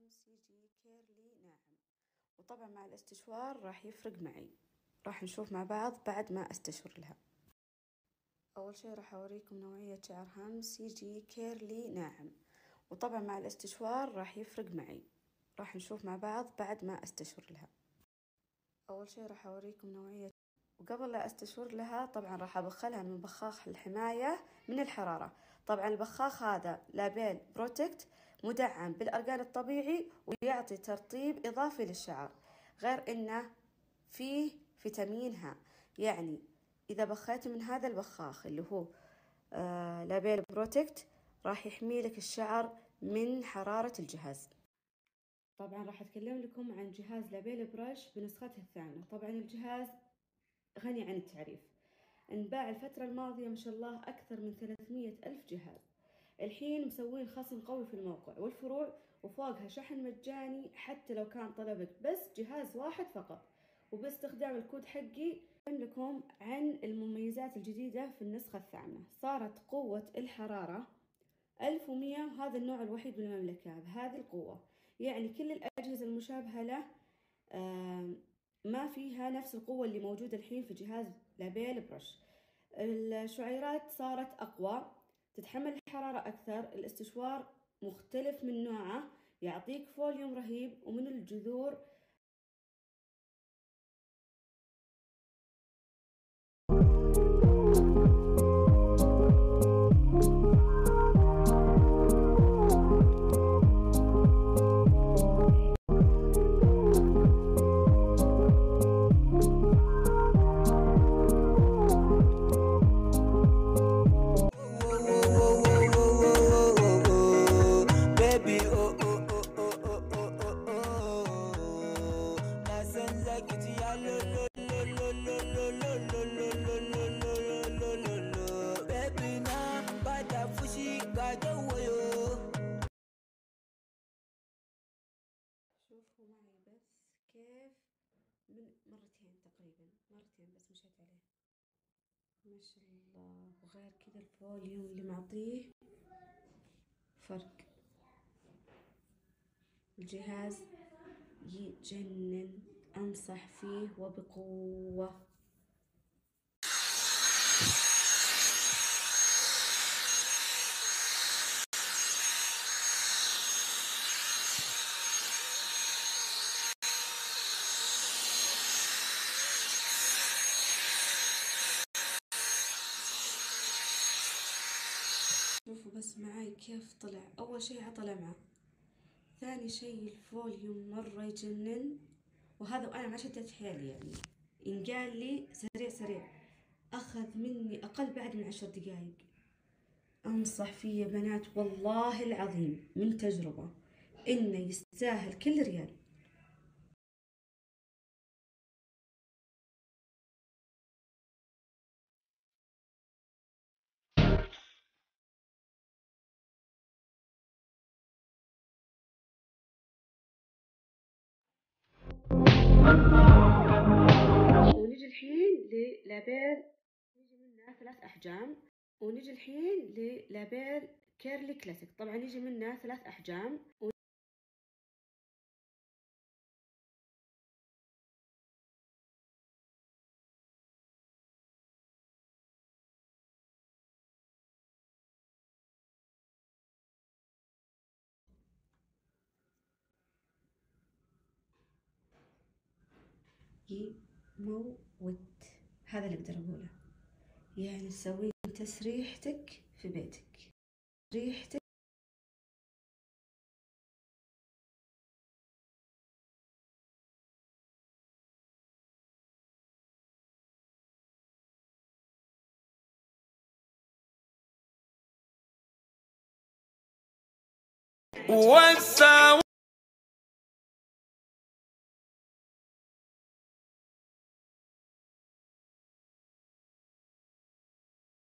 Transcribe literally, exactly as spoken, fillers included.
سي جي كيرلي ناعم. وطبعا مع الاستشوار راح يفرق معي. راح نشوف مع بعض بعد ما استشور لها. اول شي راح اوريكم نوعية شعر هام سي جي كيرلي ناعم، وطبعا مع الاستشوار راح يفرق معي. راح نشوف مع بعض بعد ما استشور لها. اول شي راح اوريكم نوعية، وقبل لا استشور لها طبعا راح ابخلها من بخاخ الحماية من الحرارة. طبعا البخاخ هذا لابيل بروتكت مدعم بالارجان الطبيعي، ويعطي ترطيب اضافي للشعر، غير انه فيه فيتامين ها. يعني اذا بخيت من هذا البخاخ اللي هو آه لابيل بروتكت راح يحمي لك الشعر من حرارة الجهاز. طبعا راح اتكلم لكم عن جهاز لابيل برش بنسخته الثامنة. طبعا الجهاز غني عن التعريف، انباع الفترة الماضية ما شاء الله أكثر من ثلاثمية ألف جهاز. الحين مسوين خصم قوي في الموقع والفروع، وفوقها شحن مجاني حتى لو كان طلبك بس جهاز واحد فقط، وباستخدام الكود حقي. أقول لكم عن المميزات الجديدة في النسخة الثامنة. صارت قوة الحرارة ألف ومية، وهذا النوع الوحيد بالمملكة بهذه القوة. يعني كل الأجهزة المشابهة له ما فيها نفس القوة اللي موجودة الحين في جهاز لابيل برش. الشعيرات صارت أقوى، تتحمل الحرارة أكثر، الاستشوار مختلف من نوعه، يعطيك فوليوم رهيب، ومن الجذور شوفوا معي بس كيف من مرتين تقريبا، مرتين بس مشيت عليه ما شاء الله. وغير كذا الفوليوم اللي معطيه فرق. الجهاز يجنن، انصح فيه وبقوة. شوفوا بس معاي كيف طلع. اول شي عطى لمعة، ثاني شي الفوليوم مرة يجنن. وهذا وانا ما شديت حيلي، يعني ينقال لي سريع سريع، اخذ مني اقل بعد من عشر دقايق. انصح فيه يا بنات والله العظيم من تجربة انه يستاهل كل ريال. ونجي الحين للابيل، نجي منه ثلاث احجام. ونجي الحين للابيل كيرلي كلاسيك، طبعا يجي منه ثلاث احجام. يموت، هذا اللي اقدر اقوله. يعني تسوين تسريحتك في بيتك، ريحتك. وانسى